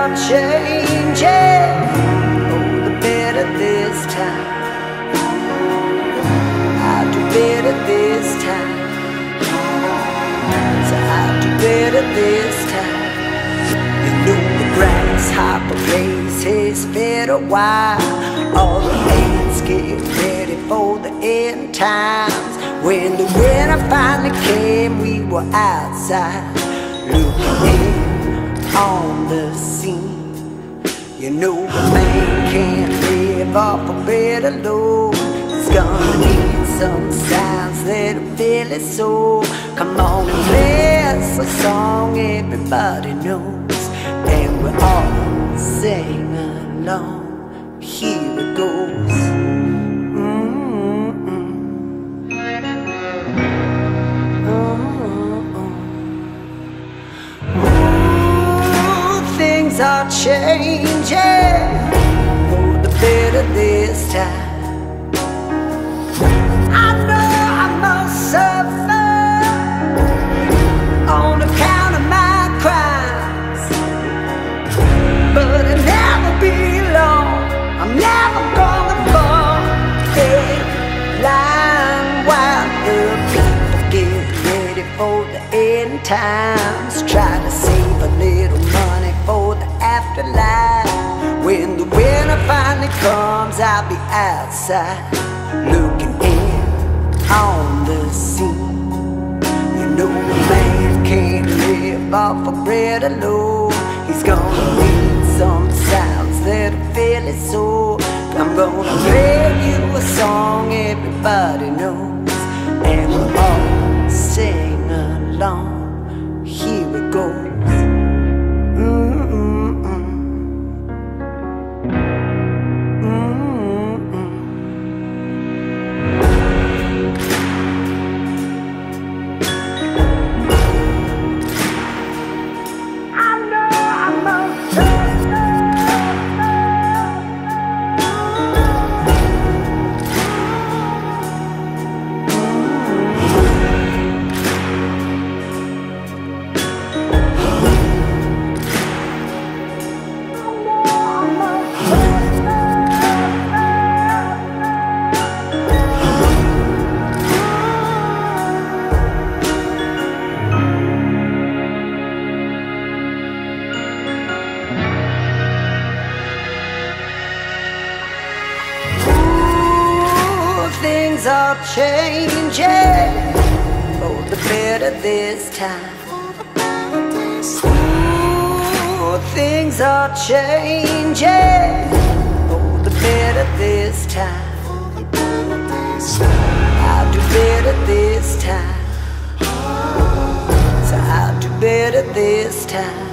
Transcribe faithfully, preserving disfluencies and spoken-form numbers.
are changing, oh, the better this time. I'll do better this time. So I'll do better this time. You know the grasshopper race has fed a while. All the hands get ready for the end times. When the winter finally came, we were outside looking in on the scene. You know a man can't live off a bread alone. He's gonna need some sounds that'll fill his soul. Come on and play us a song everybody knows, and we all sing along. Here it goes. Mm-mm. Mm-mm. Ooh, things are changing, for the better this time. I know I must suffer on account of my crimes, but it'll never be long. I'm never gonna fall in line while the people get ready for the end times. Try to save a little money for the afterlife. When the winter finally comes, I'll be outside looking in on the scene. You know a man can't live off of bread alone. He's gonna need some sounds that'll fill his soul. I'm gonna play you a song everybody knows, and we'll all sing along. Here it goes. Things are changing, for the better this time. Ooh, things are changing, for the better this time. I'll do better this time. So I'll do better this time.